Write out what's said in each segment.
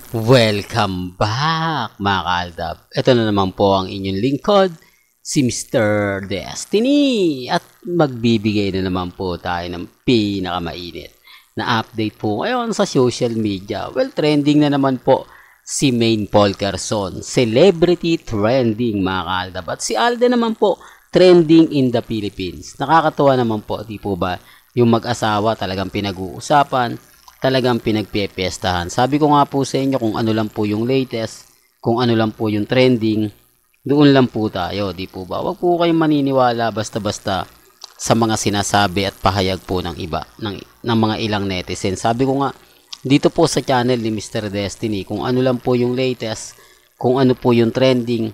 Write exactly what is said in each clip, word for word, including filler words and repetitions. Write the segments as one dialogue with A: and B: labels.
A: Welcome back mga kaaldab. Ito na naman po ang inyong lingkod, si Mister Destiny. At magbibigay na naman po tayo ng pinakamainit na update po ngayon sa social media. Well, trending na naman po si Maine Polkerson. Celebrity trending mga kaaldab. At si Alden naman po, trending in the Philippines. Nakakatuwa naman po, di po ba? Yung mag-asawa talagang pinag-uusapan, talagang pinagpipiestahan. Sabi ko nga po sa inyo kung ano lang po yung latest, kung ano lang po yung trending, doon lang po tayo, di po ba? Huwag po kayong maniniwala basta-basta sa mga sinasabi at pahayag po ng iba, ng, ng mga ilang netizen. Sabi ko nga, dito po sa channel ni Mister Destiny, kung ano lang po yung latest, kung ano po yung trending,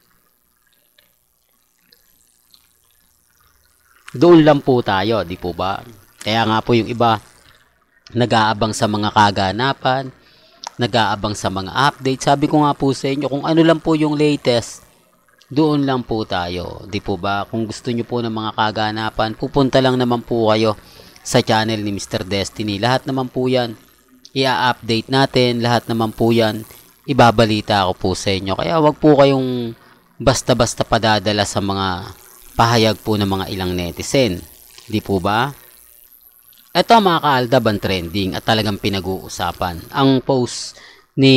A: doon lang po tayo, di po ba? Kaya nga po yung iba, nag-aabang sa mga kaganapan, nag-aabang sa mga update. Sabi ko nga po sa inyo, kung ano lang po yung latest, doon lang po tayo. Di po ba? Kung gusto nyo po ng mga kaganapan, pupunta lang naman po kayo sa channel ni Mister Destiny. Lahat naman po yan, i-update natin. Lahat naman po yan, ibabalita ko po sa inyo. Kaya wag po kayong basta-basta padadala sa mga pahayag po ng mga ilang netizen. Di po ba? Ito mga kaaldab ang trending at talagang pinag-uusapan. Ang post ni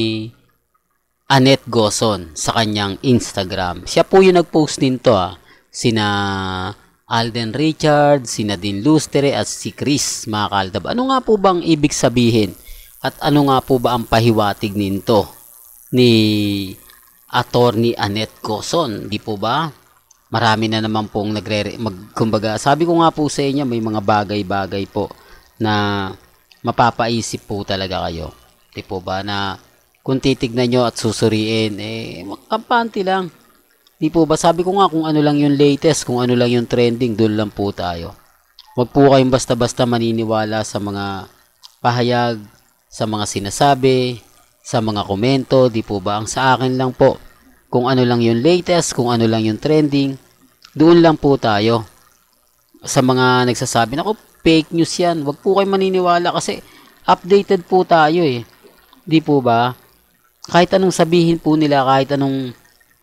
A: Annette Gozon sa kanyang Instagram. Siya po yung nag-post nito ah. Sina Alden Richards, sina Dean Lustre at si Chris mga kaaldab. Ano nga po bang ibig sabihin? At ano nga po ba ang pahiwatig nito ni Attorney Annette Gozon? Di po ba? Marami na naman pong nagre mag kumbaga, sabi ko nga po sa inyo, may mga bagay-bagay po na mapapaisip po talaga kayo. Di po ba na kung titignan nyo at susuriin, eh magkampante lang. Di po ba, sabi ko nga kung ano lang yung latest, kung ano lang yung trending, doon lang po tayo. Huwag po kayong basta-basta maniniwala sa mga pahayag, sa mga sinasabi, sa mga komento. Di po ba, ang sa akin lang po, kung ano lang yung latest, kung ano lang yung trending, doon lang po tayo. Sa mga nagsasabi, naku, fake news yan. Huwag po kayo maniniwala kasi updated po tayo eh. Di po ba? Kahit anong sabihin po nila, kahit anong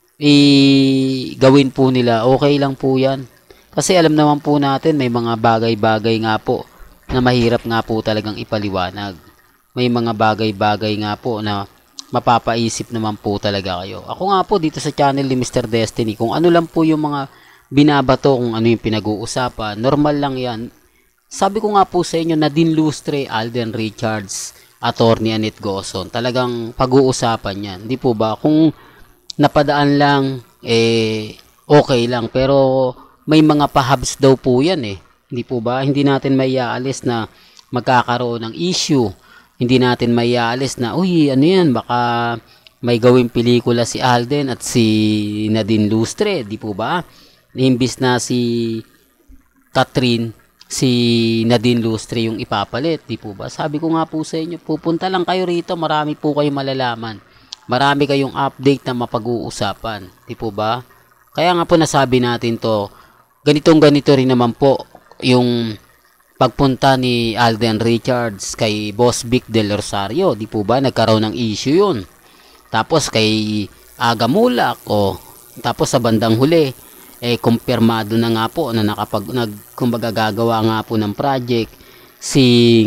A: i-gawin po nila, okay lang po yan. Kasi alam naman po natin, may mga bagay-bagay nga po na mahirap nga po talagang ipaliwanag. May mga bagay-bagay nga po na mapapaisip naman po talaga kayo. Ako nga po dito sa channel ni Mister Destiny, kung ano lang po yung mga binabato, kung ano yung pinag-uusapan, normal lang yan. Sabi ko nga po sa inyo na Dean Lustre, Alden Richards, Attorney Annette Gozon, talagang pag-uusapan yan. Di po ba? Kung napadaan lang, eh, okay lang. Pero may mga pahabs daw po yan eh. Di po ba? Hindi natin maiaalis na magkakaroon ng issue. Hindi natin maiaalis na, uy, ano yan, baka may gawing pelikula si Alden at si Nadine Lustre, di po ba? Imbis na si Catherine, si Nadine Lustre yung ipapalit, di po ba? Sabi ko nga po sa inyo, pupunta lang kayo rito, marami po kayong malalaman. Marami kayong update na mapag-uusapan, di po ba? Kaya nga po nasabi natin to, ganitong ganito rin naman po yung pagpunta ni Alden Richards kay Boss Vic Del Rosario, di po ba nagkaroon ng issue yun. Tapos kay Aga Mulak, o tapos sa bandang huli, eh kumpirmado na nga po na nakapag, nag, kumbaga gagawa nga po ng project si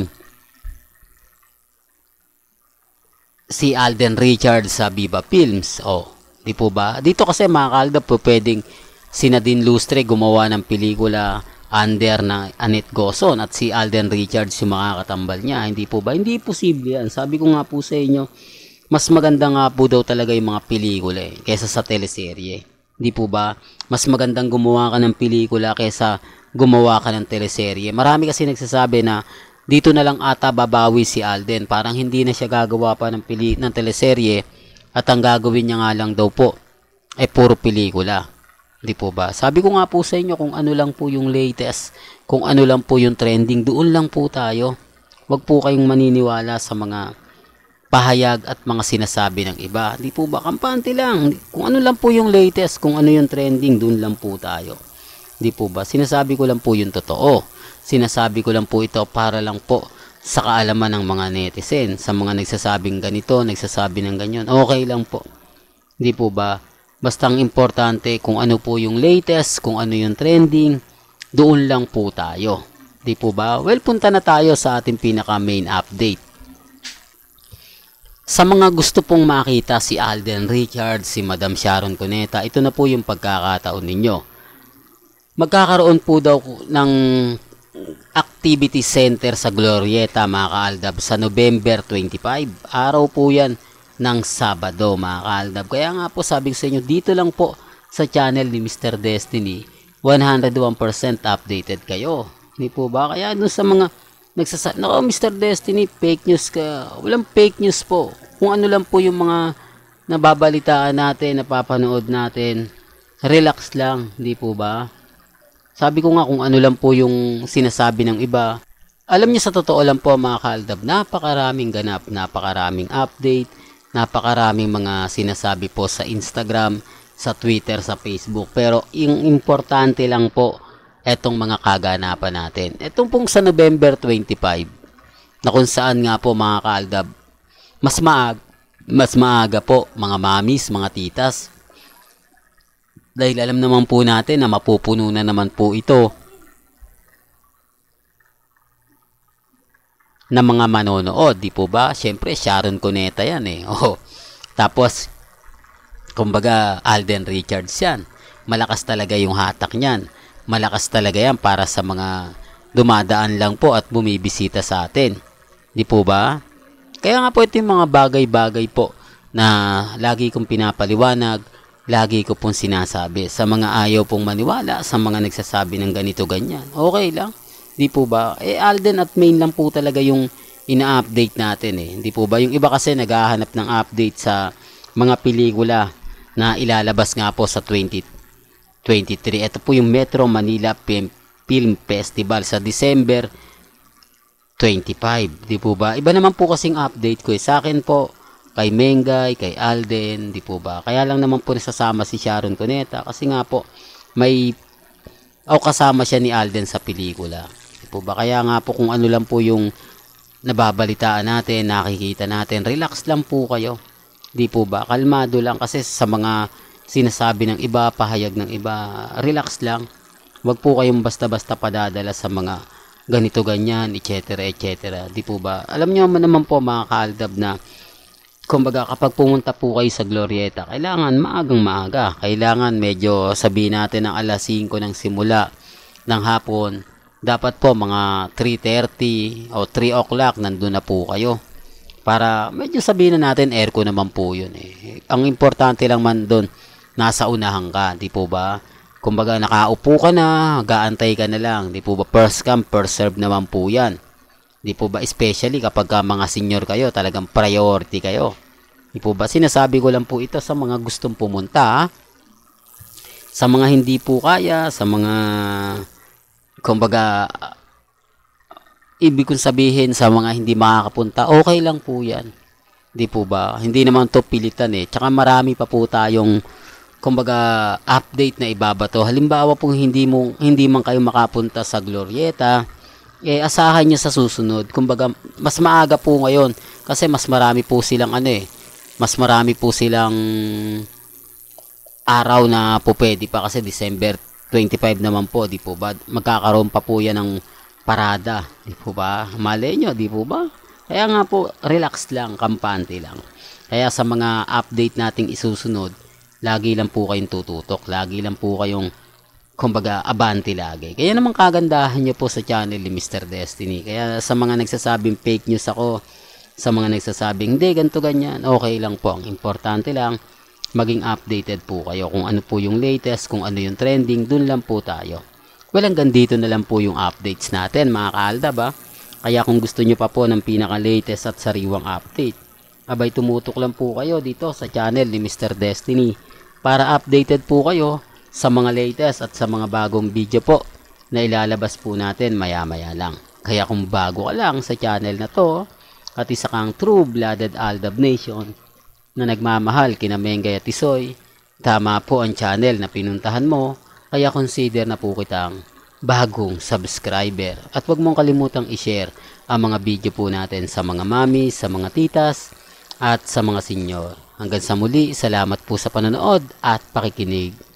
A: si Alden Richards sa Viva Films. O, di po ba? Dito kasi mga kaaldab po pwedeng si Nadine Lustre gumawa ng pelikula under na Annette Gozon at si Alden Richards yung makakatambal niya. Hindi po ba? Hindi posible yan. Sabi ko nga po sa inyo, mas maganda nga po daw talaga yung mga pelikula eh, kaysa sa teleserye. Hindi po ba? Mas magandang gumawa ka ng pelikula kaysa gumawa ka ng teleserye. Marami kasi nagsasabi na dito na lang ata babawi si Alden. Parang hindi na siya gagawa pa ng, pili ng teleserye at ang gagawin niya nga lang daw po ay puro pelikula. Di po ba? Sabi ko nga po sa inyo kung ano lang po yung latest, kung ano lang po yung trending, doon lang po tayo. Huwag po kayong maniniwala sa mga pahayag at mga sinasabi ng iba. Di po ba? Kampante lang. Kung ano lang po yung latest, kung ano yung trending, doon lang po tayo. Di po ba? Sinasabi ko lang po yung totoo. Sinasabi ko lang po ito para lang po sa kaalaman ng mga netizen, sa mga nagsasabing ganito, nagsasabi ng ganyan, okay lang po. Hindi po ba? Basta ang importante kung ano po yung latest, kung ano yung trending, doon lang po tayo. Hindi po ba? Well, punta na tayo sa ating pinaka main update. Sa mga gusto pong makita si Alden Richards, si Madam Sharon Cuneta, ito na po yung pagkakataon ninyo. Magkakaroon po daw ng activity center sa Glorieta, mga kaaldab, sa November twenty-five. Araw po yan ng Sabado, mga kaaldab. Kaya nga po sabi ko sa inyo, dito lang po sa channel ni Mister Destiny, one hundred one percent updated kayo. Hindi po ba? Kaya dun sa mga nagsasabi, nako Mister Destiny, fake news ka. Walang fake news po. Kung ano lang po yung mga nababalitaan natin, napapanood natin, relax lang, hindi po ba? Sabi ko nga kung ano lang po yung sinasabi ng iba. Alam niyo sa totoo lang po mga kaaldab, napakaraming ganap, napakaraming update, napakaraming mga sinasabi po sa Instagram, sa Twitter, sa Facebook. Pero yung importante lang po, etong mga kaganapan natin. Etong pong sa November twenty-five, na kung saan nga po mga kaaldab, mas maag, mas maaga po mga mamis, mga titas. Dahil alam naman po natin na mapupuno na naman po ito ng mga manonood, di po ba? Siyempre, Sharon Cuneta yan eh. Oh. Tapos, kumbaga, Alden Richards yan. Malakas talaga yung hatak niyan. Malakas talaga yan para sa mga dumadaan lang po at bumibisita sa atin. Di po ba? Kaya nga po ito yung mga bagay-bagay po na lagi kong pinapaliwanag, lagi ko pong sinasabi sa mga ayaw pong maniwala, sa mga nagsasabi ng ganito ganyan. Okay lang. Di po ba? Eh Alden at Main lang po talaga yung ina-update natin eh. Di po ba? Yung iba kasi naghahanap ng update sa mga pelikula na ilalabas nga po sa twenty twenty-three. Ito po yung Metro Manila Film Festival sa December twenty-five. Di po ba? Iba naman po kasing update ko eh. Sa akin po, kay Mengay, kay Alden, di po ba? Kaya lang naman po nasasama si Sharon Cuneta kasi nga po may o kasama siya ni Alden sa pelikula. Di po ba? Kaya nga po kung ano lang po yung nababalitaan natin, nakikita natin, relax lang po kayo. Di po ba? Kalmado lang kasi sa mga sinasabi ng iba, pahayag ng iba, relax lang. Huwag po kayong basta-basta padadala sa mga ganito ganyan, et cetera et cetera. Di po ba? Alam niyo naman po mga kaaldab na kumbaga kapag pumunta po kayo sa Glorieta, kailangan maagang maaga. Kailangan medyo sabihin natin ng alas singko ng simula ng hapon. Dapat po mga three thirty o three o'clock nandun na po kayo. Para medyo sabihin na natin aircon naman po yun eh. Ang importante lang man doon, nasa unahan ka, di po ba? Kumbaga nakaupo ka na, gaantay ka na lang, di po ba? First come, first serve naman po yan. Di po ba? Especially kapag ka mga senior kayo, talagang priority kayo. Di po ba? Sinasabi ko lang po ito sa mga gustong pumunta. Sa mga hindi po kaya, sa mga kumbaga ibig kong sabihin sa mga hindi makakapunta, okay lang po yan. Di po ba? Hindi naman to pilitan eh. Tsaka marami pa po tayong kumbaga update na ibabato. Halimbawa po hindi mo hindi man kayo makapunta sa Glorieta, eh asahan niyo sa susunod. Kumbaga mas maaga po ngayon kasi mas marami po silang ano eh. Mas marami po silang araw na po pwede pa kasi December twenty-five naman po, di po ba? Magkakaroon pa po yan ng parada, di po ba? Malay nyo, di po ba? Kaya nga po, relax lang, kampante lang. Kaya sa mga update nating isusunod, lagi lang po kayong tututok, lagi lang po kayong kumbaga abante lagi. Kaya naman kagandahan nyo po sa channel ni Mister Destiny. Kaya sa mga nagsasabing fake news ako, sa mga nagsasabing hindi, ganito ganyan, okay lang po. Ang importante lang, maging updated po kayo kung ano po yung latest, kung ano yung trending, dun lang po tayo. Well, hanggang dito na lang po yung updates natin mga kaaldab ha. Kaya kung gusto nyo pa po ng pinaka-latest at sariwang update, abay tumutok lang po kayo dito sa channel ni Mister Destiny para updated po kayo sa mga latest at sa mga bagong video po na ilalabas po natin maya-maya lang. Kaya kung bago ka lang sa channel na to at isa kang true-blooded Aldab Nation na nagmamahal kina Mengay at Tisoy, tama po ang channel na pinuntahan mo, kaya consider na po kitang bagong subscriber. At huwag mong kalimutang i-share ang mga video po natin sa mga mami, sa mga titas, at sa mga senyor. Hanggang sa muli, salamat po sa panonood at pakikinig.